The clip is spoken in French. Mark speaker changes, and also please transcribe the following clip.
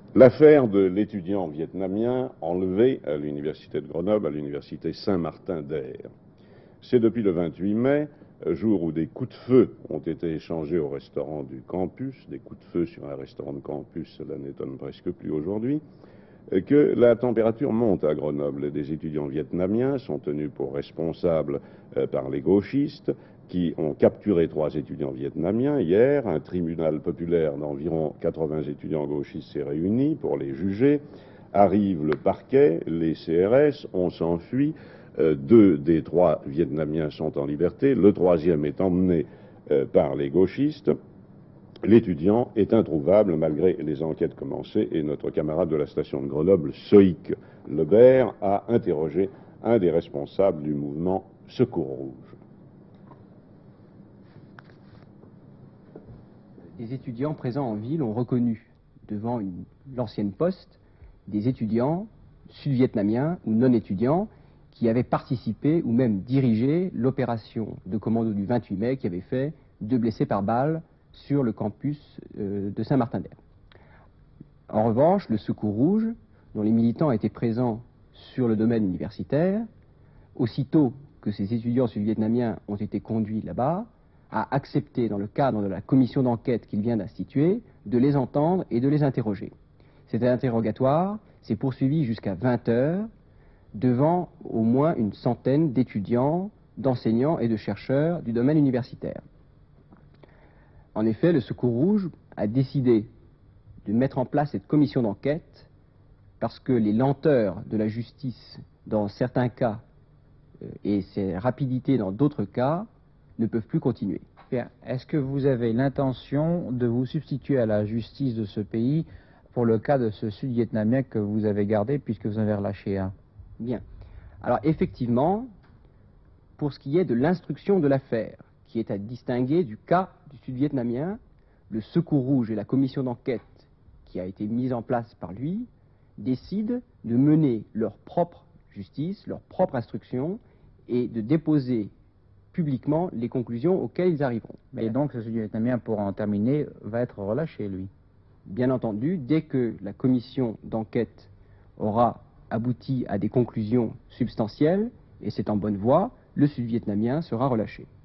Speaker 1: L'affaire de l'étudiant vietnamien enlevé à l'université de Grenoble, à l'université Saint-Martin d'Air. C'est depuis le 28 mai, jour où des coups de feu ont été échangés au restaurant du campus, des coups de feu sur un restaurant de campus, cela n'étonne presque plus aujourd'hui, que la température monte à Grenoble. Des étudiants vietnamiens sont tenus pour responsables par les gauchistes, qui ont capturé 3 étudiants vietnamiens hier. Un tribunal populaire d'environ 80 étudiants gauchistes s'est réuni pour les juger. Arrive le parquet, les CRS, on s'enfuit. 2 des 3 Vietnamiens sont en liberté. Le 3e est emmené par les gauchistes. L'étudiant est introuvable malgré les enquêtes commencées et notre camarade de la station de Grenoble, Soïc Lebert, a interrogé un des responsables du mouvement Secours Rouge.
Speaker 2: Les étudiants présents en ville ont reconnu devant l'ancienne poste des étudiants sud-vietnamiens ou non étudiants qui avaient participé ou même dirigé l'opération de commando du 28 mai qui avait fait 2 blessés par balle sur le campus de Saint-Martin-d'Air. En revanche, le Secours Rouge, dont les militants étaient présents sur le domaine universitaire, aussitôt que ces étudiants sud-vietnamiens ont été conduits là-bas, a accepté, dans le cadre de la commission d'enquête qu'il vient d'instituer, de les entendre et de les interroger. Cet interrogatoire s'est poursuivi jusqu'à 20 heures devant au moins une centaine d'étudiants, d'enseignants et de chercheurs du domaine universitaire. En effet, le Secours Rouge a décidé de mettre en place cette commission d'enquête parce que les lenteurs de la justice dans certains cas et ses rapidités dans d'autres cas ne peuvent plus continuer.
Speaker 3: Est-ce que vous avez l'intention de vous substituer à la justice de ce pays pour le cas de ce Sud-Vietnamien que vous avez gardé puisque vous en avez relâché un?
Speaker 2: Bien. Alors effectivement, pour ce qui est de l'instruction de l'affaire, qui est à distinguer du cas du Sud-Vietnamien, le Secours Rouge et la commission d'enquête qui a été mise en place par lui décident de mener leur propre justice, leur propre instruction et de déposer publiquement les conclusions auxquelles ils arriveront.
Speaker 3: Et donc ce Sud-Vietnamien, pour en terminer, va être relâché, lui?
Speaker 2: Bien entendu, dès que la commission d'enquête aura abouti à des conclusions substantielles, et c'est en bonne voie, le Sud-Vietnamien sera relâché.